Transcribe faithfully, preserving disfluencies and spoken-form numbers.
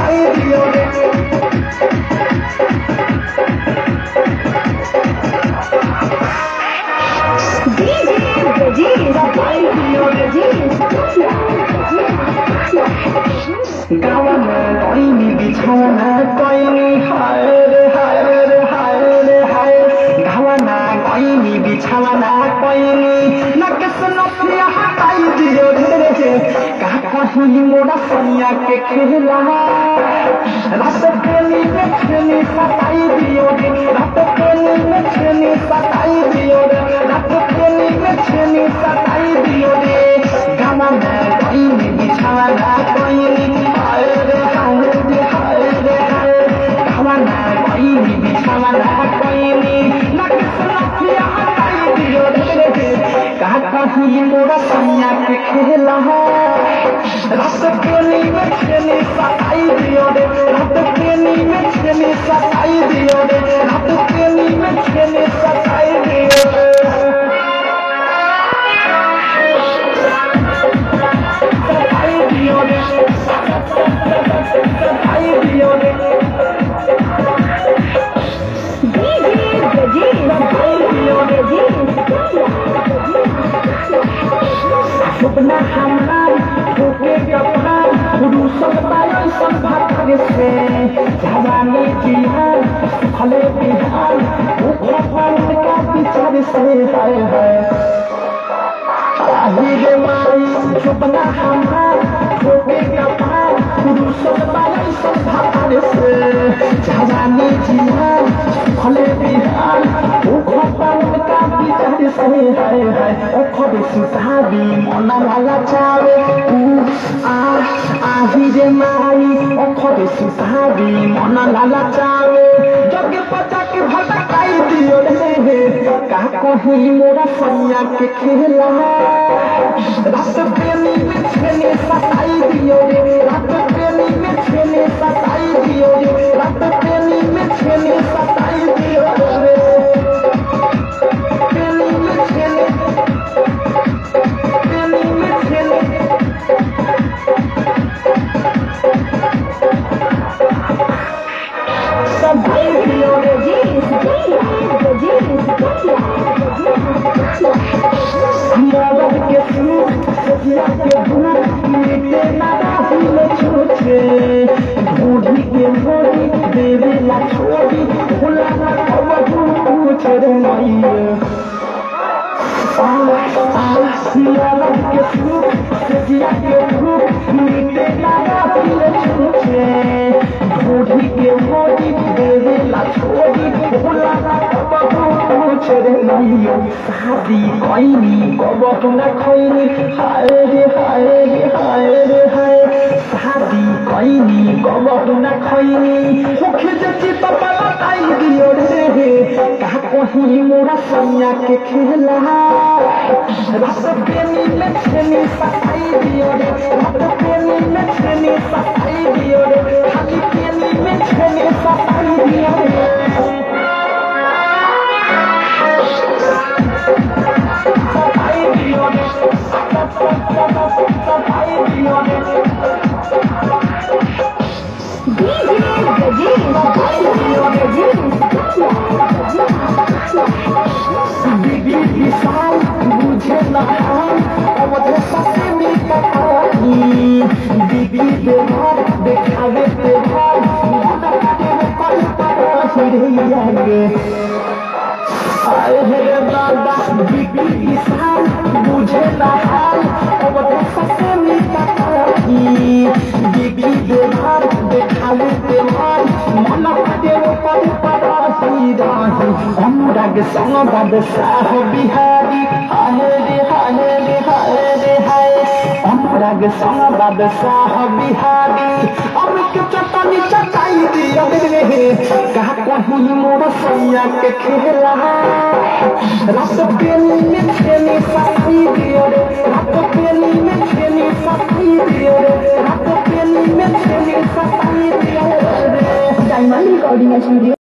सताई दियो रे गाँव में कोई बिछौना कोई हाय रे हाय रे हाय रे हाय गावना कोई बिछौना कोई नकस नफिया हटाई दियो रे का कहीं मोड़ा सैया के खेला रात खेली में खेली सताई दियो रे रात खेली में खेली सताई दियो रे रात खेली में खेली सताई दियो रे गाँव में कोई बिछौना कोई हाय रे हाय रे हाय रे हाय गावना कोई बिछौना कोई नकस नफिया हटाई दियो रे का कहीं मोड़ा सैया के खेला रात खेली में खेली सताई दियो रे रात खेली में खेली सताई दियो रे रात खेली में खेली सताई दियो रे सताई दियो रे सताई दियो रे सपना हमार होके कपार पुरुषों बायों सब भाग से जवानी जिहान भले बिहार ऊपर पानी का बिचार से हाय हाय आहिरे माई सपना हमार होके कपार पुरुषों बायों सब भाग से जवानी जिहान भले बिहार ऊपर पानी का बिचार से हाय हाय ओखो सुसाबी मना वाला चावे आ आहिरे माई ओखो सुसाबी मना वाला चावे जग पचा के भटकाई दियो रे का कहीं मोरा सैया के खेला रात प्रेमी में छेने सताई दियो रे रात प्रेमी में छेने सताई दियो रे रात प्रेमी में छेने सताई दियो रे प्रेमी में छेने प्रेमी में छेने सताई दियो रे मौत के सुख सजिया के भूख मिटे ना राहुल छूछे ढूंढी के मोड़ी देवे ला छोड़ी भूला ना कब पूछ रे मैया मौत के सुख सजिया के भूख मिटे ना राहुल छूछे ढूंढी के मोड़ी देवे ला छोड़ी भूला ना कब पूछ रे मैया शादी कोइनी कब ना खोइनी हाय रे हाय रे हाय रे हाय शादी कोइनी कब ना खोइनी मुख जची तो पलटाई दियो रे का कहीं मोरा सैया के खेला रात प्रेमी में छेनी सताई दियो रे रात प्रेमी में छेनी सताई दियो रे खाली प्रेमी में छेनी सताई दियो रे सताई दियो रे सताई दियो रे बीबी विशाल मुझे नहान अवधे ससे में कहानी बीबी देवार देखावे देवार मुदा काटे में पल पर हिरिया गे आए रे दादा बीबी विशाल मुझे नहान अवधे ससे में कहानी बीबी देवार देखावे देवार मन काटे में पल पर हिरिया गे अनुराग संग बादशाह बिहारी हाय रे हाय रे हाय रे हाय अनुराग संग बादशाह बिहारी अब के चटनी चटाई दियो रे का कहीं मोर सैया के खेला रात प्रेमी में छेनी सताई दियो रे रात प्रेमी में छेनी सताई दियो रे रात प्रेमी में छेनी सताई दियो रे डायमंड रिकॉर्डिंग स्टूडियो।